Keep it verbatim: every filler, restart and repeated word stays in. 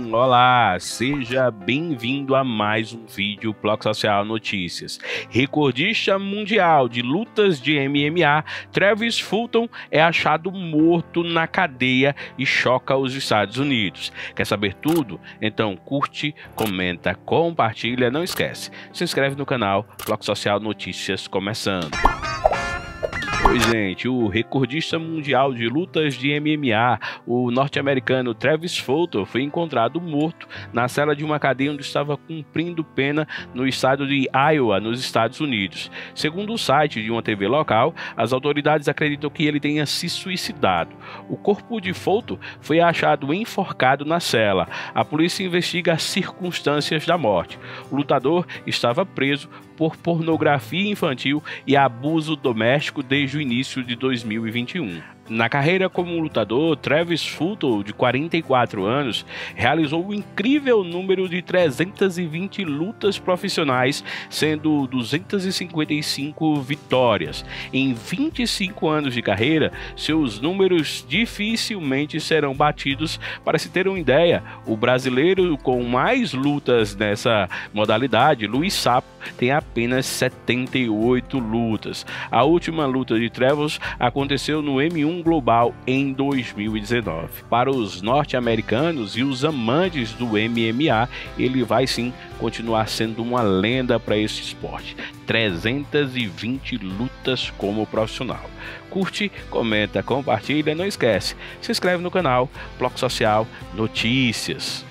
Olá, seja bem-vindo a mais um vídeo Bloco Social Notícias. Recordista mundial de lutas de M M A, Travis Fulton é achado morto na cadeia e choca os Estados Unidos. Quer saber tudo? Então curte, comenta, compartilha, não esquece, se inscreve no canal Bloco Social Notícias começando. Oi, gente, o recordista mundial de lutas de M M A, o norte-americano Travis Fulton, foi encontrado morto na cela de uma cadeia onde estava cumprindo pena no estado de Iowa, nos Estados Unidos. Segundo o site de uma T V local, as autoridades acreditam que ele tenha se suicidado. O corpo de Fulton foi achado enforcado na cela. A polícia investiga as circunstâncias da morte. O lutador estava preso por pornografia infantil e abuso doméstico desde o início de dois mil e vinte e um. Na carreira como lutador, Travis Fulton, de quarenta e quatro anos, realizou um incrível número de trezentas e vinte lutas profissionais, sendo duzentas e cinquenta e cinco vitórias. Em vinte e cinco anos de carreira, seus números dificilmente serão batidos. Para se ter uma ideia, o brasileiro com mais lutas nessa modalidade, Luiz Sapo, tem apenas setenta e oito lutas. A última luta de Travis aconteceu no M um Global em dois mil e dezenove. Para os norte-americanos e os amantes do M M A, ele vai sim continuar sendo uma lenda para esse esporte. trezentas e vinte lutas como profissional. Curte, comenta, compartilha, não esquece, se inscreve no canal Bloco Social Notícias.